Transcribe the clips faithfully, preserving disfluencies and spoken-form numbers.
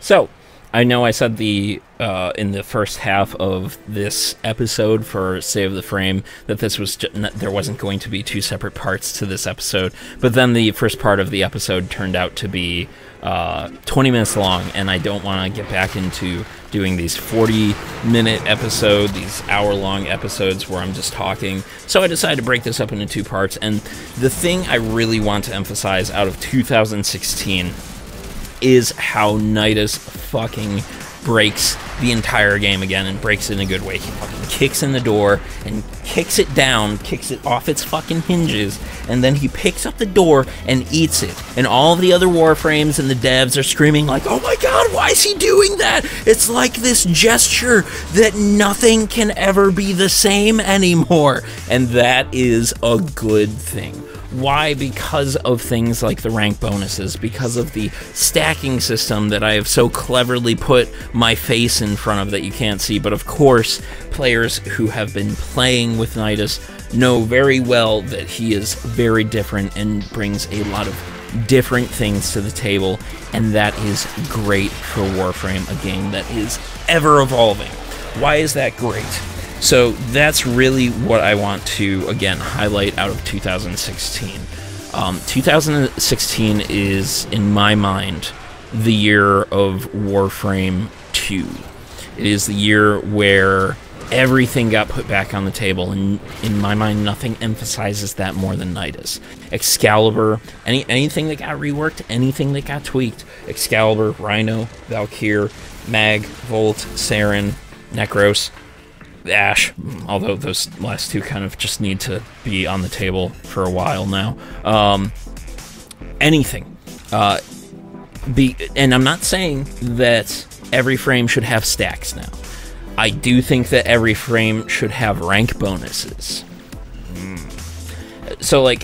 So, I know I said the uh, in the first half of this episode for Save the Frame that this was just, there wasn't going to be two separate parts to this episode, but then the first part of the episode turned out to be uh, twenty minutes long, and I don't want to get back into doing these forty minute episodes, these hour long episodes where I'm just talking. So I decided to break this up into two parts, and the thing I really want to emphasize out of two thousand sixteen is how Nidus fucking breaks the entire game again, and breaks it in a good way. He fucking kicks in the door and kicks it down, kicks it off its fucking hinges, and then he picks up the door and eats it. And all of the other Warframes and the devs are screaming like, oh my god, why is he doing that? It's like this gesture that nothing can ever be the same anymore. And that is a good thing. Why? Because of things like the rank bonuses, because of the stacking system that I have so cleverly put my face in front of that you can't see. But of course, players who have been playing with Nidus know very well that he is very different and brings a lot of different things to the table, and that is great for Warframe, a game that is ever evolving. Why is that great? So that's really what I want to, again, highlight out of two thousand sixteen. Um, two thousand sixteen is, in my mind, the year of Warframe two. It is the year where everything got put back on the table, and in my mind, nothing emphasizes that more than Nidus. Excalibur, any anything that got reworked, anything that got tweaked. Excalibur, Rhino, Valkyr, Mag, Volt, Saren, Necros, Ash, although those last two kind of just need to be on the table for a while now. Um, anything. Uh, be, and I'm not saying that every frame should have stacks now. I do think that every frame should have rank bonuses. Mm. So, like,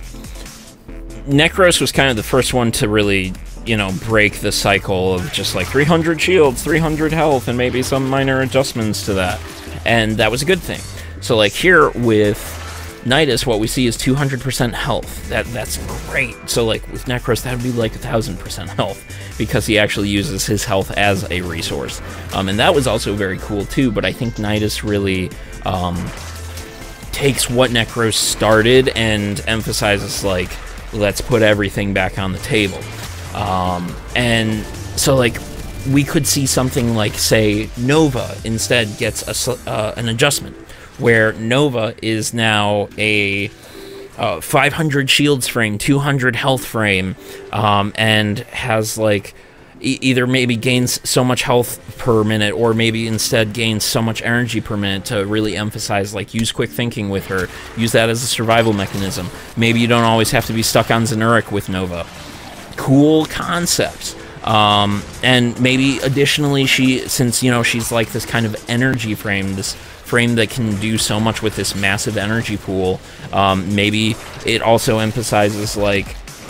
Necros was kind of the first one to really, you know, break the cycle of just like three hundred shields, three hundred health, and maybe some minor adjustments to that. And that was a good thing. So, like, here with Nidus, what we see is two hundred percent health. That That's great. So, like, with Necros, that would be like one thousand percent health, because he actually uses his health as a resource. Um, and that was also very cool, too. But I think Nidus really um, takes what Necros started and emphasizes, like, let's put everything back on the table. Um, and so, like, we could see something like, say, Nova instead gets a, uh, an adjustment, where Nova is now a uh, five hundred shields frame, two hundred health frame, um, and has, like, e either maybe gains so much health per minute, or maybe instead gains so much energy per minute to really emphasize, like, use quick thinking with her, use that as a survival mechanism. Maybe you don't always have to be stuck on Xenuric with Nova. Cool concepts. Um, and maybe additionally, she, since, you know, she's like this kind of energy frame, this frame that can do so much with this massive energy pool, um, maybe it also emphasizes, like,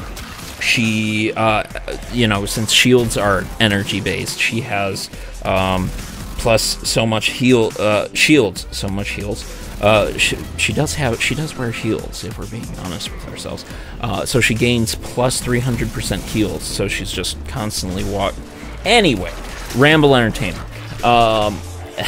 she, uh, you know, since shields are energy-based, she has, um, plus so much heal, uh, shields, so much heals. Uh, she, she does have, she does wear heals, if we're being honest with ourselves. Uh, so she gains plus three hundred percent heals, so she's just constantly walk. Anyway, Ramble Entertainment. Um,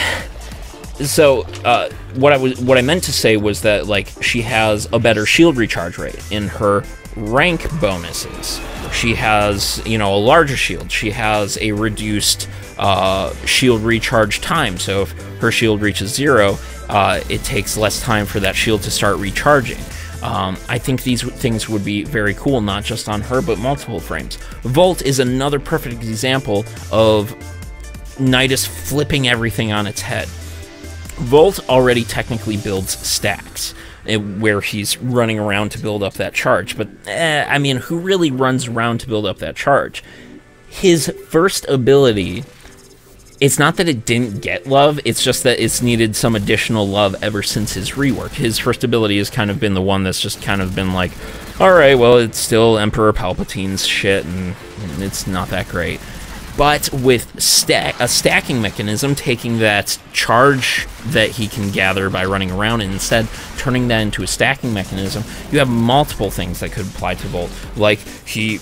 so, uh, what I was, what I meant to say was that, like, she has a better shield recharge rate in her rank bonuses. She has, you know, a larger shield. She has a reduced uh, shield recharge time, so if her shield reaches zero, Uh, it takes less time for that shield to start recharging. Um, I think these things would be very cool, not just on her, but multiple frames. Volt is another perfect example of Nidus flipping everything on its head. Volt already technically builds stacks, where he's running around to build up that charge, but, eh, I mean, who really runs around to build up that charge? His first ability, it's not that it didn't get love, it's just that it's needed some additional love ever since his rework. His first ability has kind of been the one that's just kind of been like, alright, well, it's still Emperor Palpatine's shit, and, and it's not that great. But with stack, a stacking mechanism, taking that charge that he can gather by running around and instead turning that into a stacking mechanism, you have multiple things that could apply to Volt. Like, he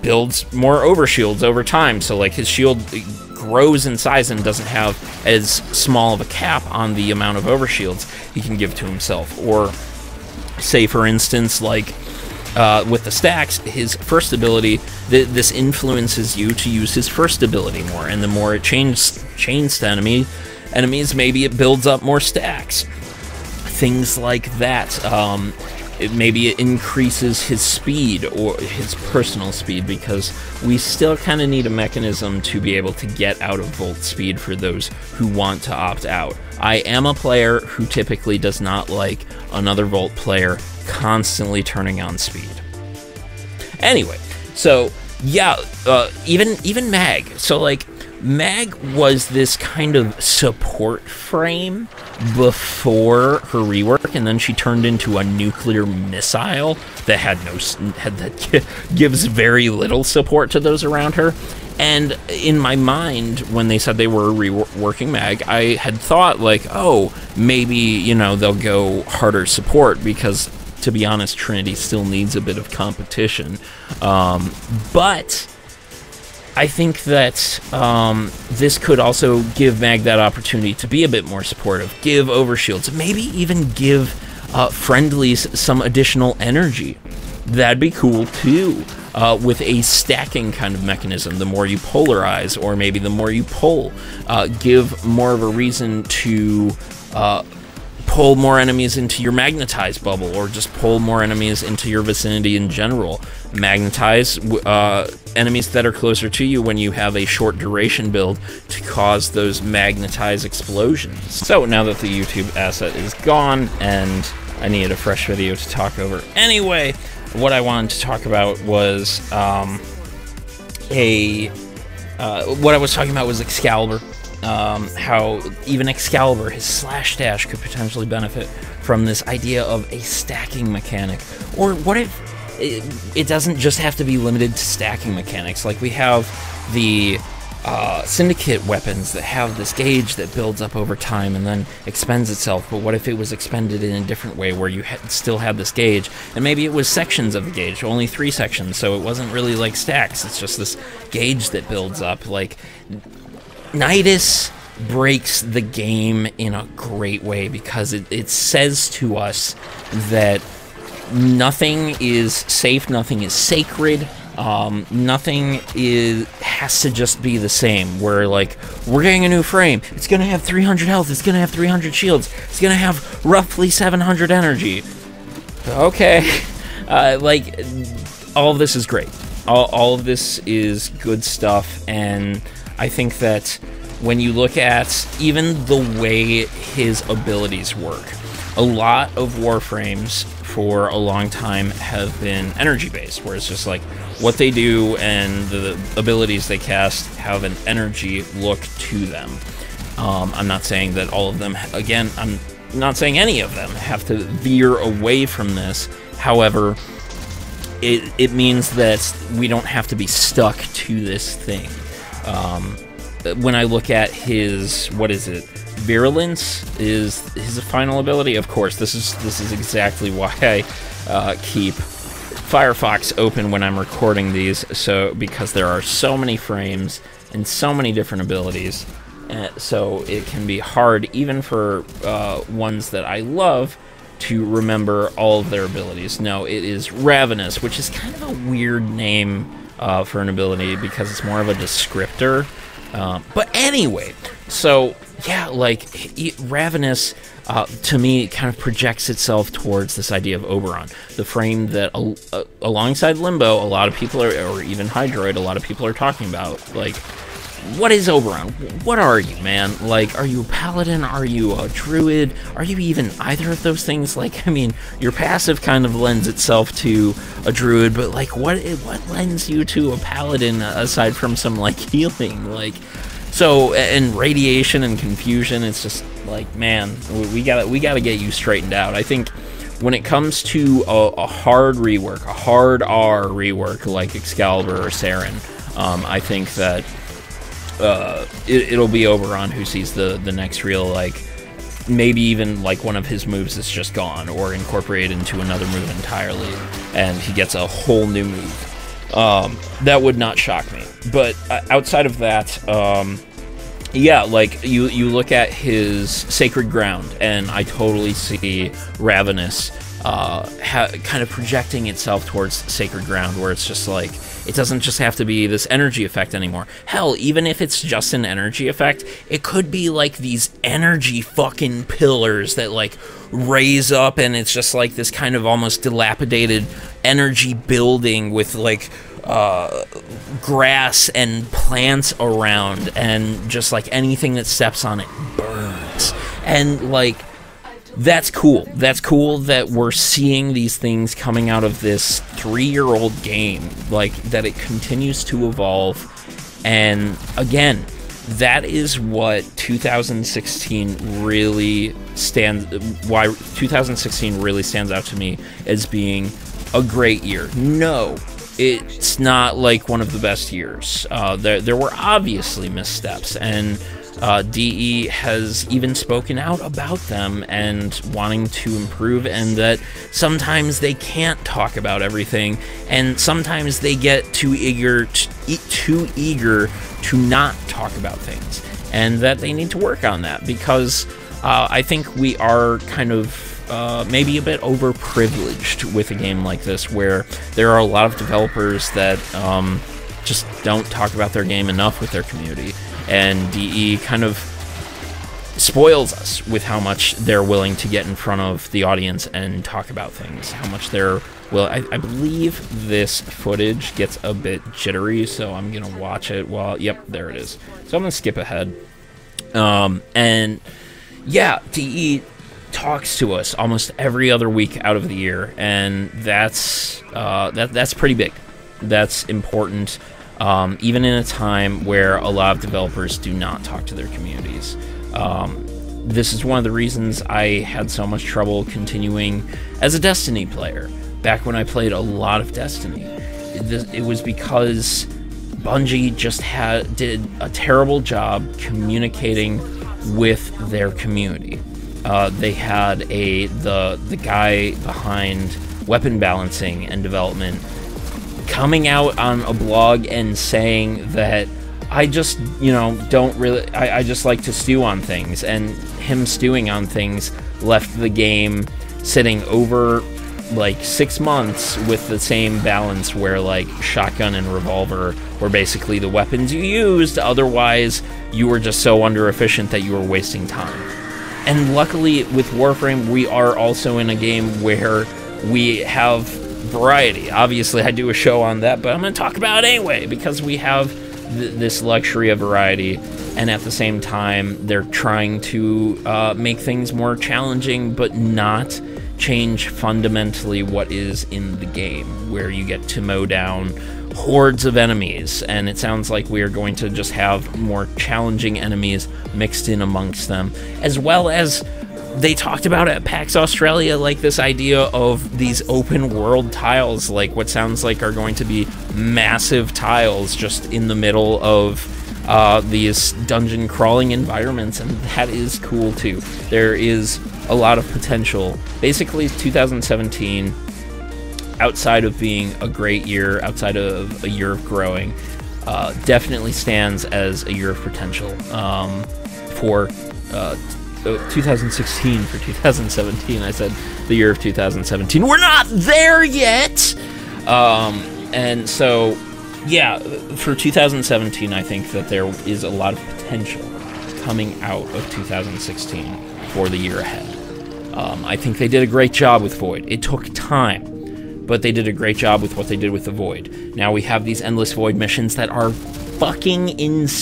builds more overshields over time, so like his shield grows in size and doesn't have as small of a cap on the amount of overshields he can give to himself. Or say, for instance, like uh, with the stacks, his first ability, th this influences you to use his first ability more, and the more it chains chains to enemy enemies, maybe it builds up more stacks. Things like that. Um, it, maybe it increases his speed, or his personal speed, because we still kind of need a mechanism to be able to get out of Volt speed for those who want to opt out. I am a player who typically does not like another Volt player constantly turning on speed. Anyway, so yeah, uh, even even Mag. So like, Mag was this kind of support frame before her rework, and then she turned into a nuclear missile that had no had that gives very little support to those around her. And in my mind, when they said they were reworking Mag, I had thought like, oh, maybe, you know, they'll go harder support, because to be honest, Trinity still needs a bit of competition. Um, but I think that um, this could also give Mag that opportunity to be a bit more supportive, give overshields, maybe even give uh, friendlies some additional energy. That'd be cool too, uh, with a stacking kind of mechanism. The more you polarize, or maybe the more you pull, uh, give more of a reason to uh, pull more enemies into your magnetize bubble, or just pull more enemies into your vicinity in general. Magnetize uh, enemies that are closer to you when you have a short duration build to cause those magnetize explosions. So now that the YouTube asset is gone and I needed a fresh video to talk over anyway, what I wanted to talk about was um, a uh, what I was talking about was Excalibur. Um, how even Excalibur, his slash dash, could potentially benefit from this idea of a stacking mechanic. Or what if it, it doesn't just have to be limited to stacking mechanics? Like, we have the uh, Syndicate weapons that have this gauge that builds up over time and then expends itself, but what if it was expended in a different way, where you ha still had this gauge, and maybe it was sections of the gauge, only three sections, so it wasn't really like stacks, it's just this gauge that builds up. Like, Nidus breaks the game in a great way, because it, it says to us that nothing is safe, nothing is sacred, um, nothing is has to just be the same. Where, like, we're getting a new frame, it's gonna have three hundred health, it's gonna have three hundred shields, it's gonna have roughly seven hundred energy. Okay, uh, like, all of this is great. All, all of this is good stuff, and I think that when you look at even the way his abilities work, a lot of Warframes for a long time have been energy-based, where it's just like what they do and the abilities they cast have an energy look to them. Um, I'm not saying that all of them, again, I'm not saying any of them have to veer away from this. However, it, it means that we don't have to be stuck to this thing. Um, when I look at his, what is it, Virulence is his final ability. Of course, this is this is exactly why I uh, keep Firefox open when I'm recording these, so because there are so many frames and so many different abilities, uh, so it can be hard, even for uh, ones that I love, to remember all of their abilities. No, it is Ravenous, which is kind of a weird name uh, for an ability, because it's more of a descriptor. Um, but anyway, so yeah, like, he, Ravenous, uh, to me, kind of projects itself towards this idea of Oberon, the frame that, uh, uh, alongside Limbo, a lot of people are, or even Hydroid, a lot of people are talking about. Like, what is Oberon? What are you, man? Like, are you a paladin? Are you a druid? Are you even either of those things? Like, I mean, your passive kind of lends itself to a druid, but, like, what what lends you to a paladin aside from some, like, healing? Like, so, and radiation and confusion, it's just like, man, we gotta we gotta get you straightened out. I think when it comes to a, a hard rework, a hard R rework like Excalibur or Saren, um, I think that uh, it, it'll be Oberon who sees the the next real, like, maybe even like one of his moves is just gone or incorporated into another move entirely, and he gets a whole new move. Um, that would not shock me. But uh, outside of that, um, yeah, like, you, you look at his Sacred Ground, and I totally see Ravenous uh, ha kind of projecting itself towards Sacred Ground, where it's just like, it doesn't just have to be this energy effect anymore. Hell, even if it's just an energy effect, it could be like these energy fucking pillars that like raise up, and it's just like this kind of almost dilapidated energy building with like uh, grass and plants around, and just like anything that steps on it burns. And like, that's cool. That's cool that we're seeing these things coming out of this three-year-old game, like, that it continues to evolve. And again, that is what two thousand sixteen really stands, why two thousand sixteen really stands out to me as being a great year. No, it's not like one of the best years. Uh, there, there were obviously missteps, and Uh, D E has even spoken out about them and wanting to improve, and that sometimes they can't talk about everything, and sometimes they get too eager to, too eager to not talk about things, and that they need to work on that, because uh, I think we are kind of uh, maybe a bit overprivileged with a game like this, where there are a lot of developers that um, just don't talk about their game enough with their community. And D E kind of spoils us with how much they're willing to get in front of the audience and talk about things. How much they're... Well, I, I believe this footage gets a bit jittery, so I'm going to watch it while... Yep, there it is. So I'm going to skip ahead. Um, and, yeah, D E talks to us almost every other week out of the year, and that's, uh, that, that's pretty big. That's important. Um, even in a time where a lot of developers do not talk to their communities. Um, this is one of the reasons I had so much trouble continuing as a Destiny player. Back when I played a lot of Destiny, it, it was because Bungie just had did a terrible job communicating with their community. Uh, they had a the the guy behind weapon balancing and development coming out on a blog and saying that I just, you know, don't really, I, I just like to stew on things, and him stewing on things left the game sitting over like six months with the same balance, where like shotgun and revolver were basically the weapons you used, otherwise you were just so under efficient that you were wasting time. And luckily with Warframe, we are also in a game where we have variety. Obviously, I do a show on that, but I'm going to talk about it anyway, because we have th this luxury of variety, and at the same time, they're trying to uh, make things more challenging, but not change fundamentally what is in the game, where you get to mow down hordes of enemies, and it sounds like we are going to just have more challenging enemies mixed in amongst them, as well as they talked about at PAX Australia, like this idea of these open world tiles, like what sounds like are going to be massive tiles just in the middle of uh, these dungeon crawling environments, and that is cool too. There is a lot of potential. Basically, two thousand seventeen, outside of being a great year, outside of a year of growing, uh, definitely stands as a year of potential um, for uh, two thousand sixteen for two thousand seventeen. I said the year of two thousand seventeen. We're not there yet! Um, and so, yeah, for two thousand seventeen, I think that there is a lot of potential coming out of two thousand sixteen for the year ahead. Um, I think they did a great job with Void. It took time, but they did a great job with what they did with the Void. Now we have these endless Void missions that are fucking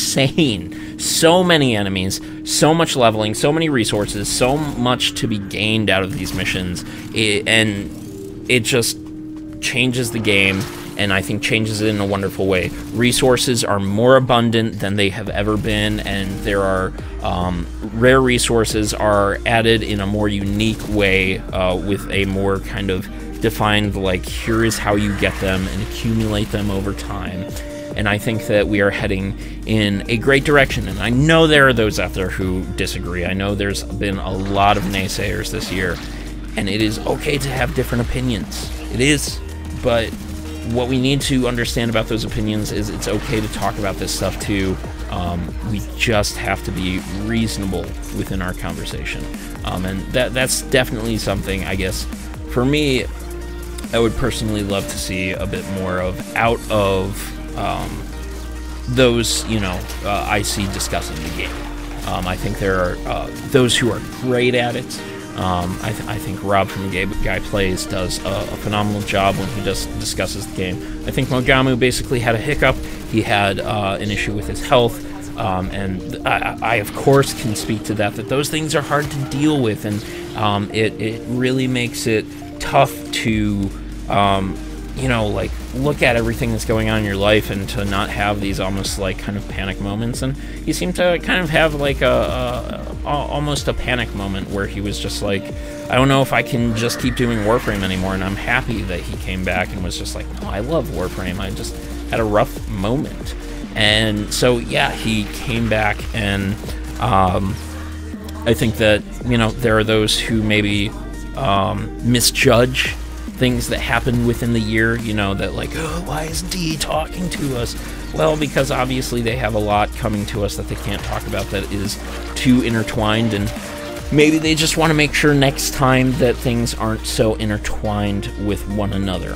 insane. So many enemies, so much leveling, so many resources, so much to be gained out of these missions, it, and it just changes the game, and I think changes it in a wonderful way. Resources are more abundant than they have ever been, and there are um, rare resources are added in a more unique way, uh, with a more kind of defined, like, here is how you get them and accumulate them over time. And I think that we are heading in a great direction. And I know there are those out there who disagree. I know there's been a lot of naysayers this year. And it is okay to have different opinions. It is. But what we need to understand about those opinions is it's okay to talk about this stuff too. Um, we just have to be reasonable within our conversation. Um, and that that's definitely something, I guess, for me, I would personally love to see a bit more of out of um, those, you know, uh, I see discussing the game. Um, I think there are uh, those who are great at it. Um, I, th I think Rob from the Guy Plays does a, a phenomenal job when he just discusses the game. I think Mogamu basically had a hiccup. He had uh, an issue with his health, um, and I, I, of course, can speak to that, that those things are hard to deal with, and um, it, it really makes it tough to, um, you know, like, look at everything that's going on in your life and to not have these almost, like, kind of panic moments. And he seemed to kind of have, like, a, a, a almost a panic moment where he was just like, I don't know if I can just keep doing Warframe anymore, and I'm happy that he came back and was just like, no, I love Warframe, I just had a rough moment. And so, yeah, he came back, and um, I think that, you know, there are those who maybe um, misjudge things that happen within the year, you know, that like, oh, why is D talking to us? Well, because obviously they have a lot coming to us that they can't talk about that is too intertwined, and maybe they just want to make sure next time that things aren't so intertwined with one another.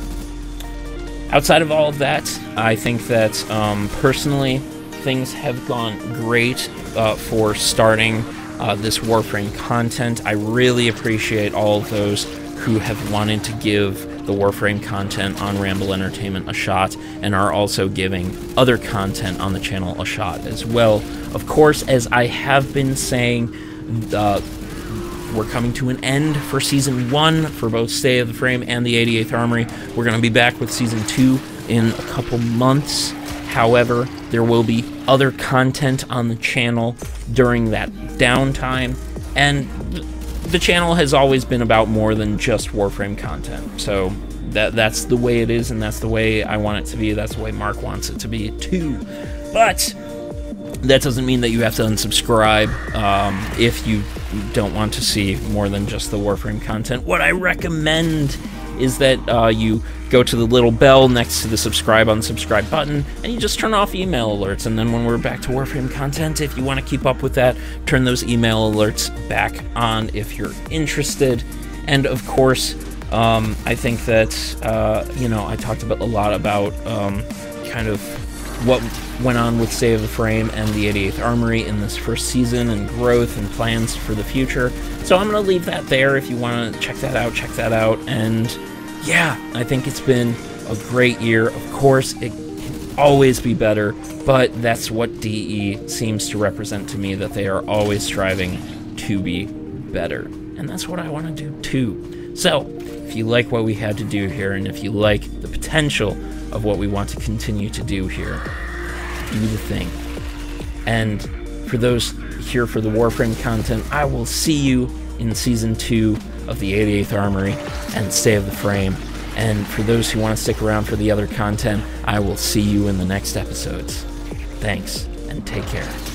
Outside of all of that, I think that um, personally, things have gone great uh, for starting uh, this Warframe content. I really appreciate all of those who have wanted to give the Warframe content on Ramble Entertainment a shot and are also giving other content on the channel a shot as well. Of course, as I have been saying, uh, we're coming to an end for Season one for both Stay of the Frame and the eighty-eighth Armory. We're going to be back with Season two in a couple months. However, there will be other content on the channel during that downtime, and the channel has always been about more than just Warframe content, so that that's the way it is, and that's the way I want it to be. That's the way Mark wants it to be too. But that doesn't mean that you have to unsubscribe um, if you don't want to see more than just the Warframe content. What I recommend is that uh, you go to the little bell next to the subscribe unsubscribe button, and you just turn off email alerts, and then when we're back to Warframe content, if you want to keep up with that, turn those email alerts back on if you're interested. And of course, um, I think that, uh, you know, I talked about a lot about um, kind of what went on with Save the Frame and the eighty-eighth Armory in this first season, and growth and plans for the future. So I'm going to leave that there. If you want to check that out, check that out. And yeah, I think it's been a great year. Of course, it can always be better, but that's what D E seems to represent to me, that they are always striving to be better. And that's what I want to do too. So if you like what we had to do here, and if you like the potential of what we want to continue to do here, do the thing. And for those here for the Warframe content, I will see you in Season two of the eighty-eighth Armory and Stay of the Frame. And for those who want to stick around for the other content, I will see you in the next episodes. Thanks, and take care.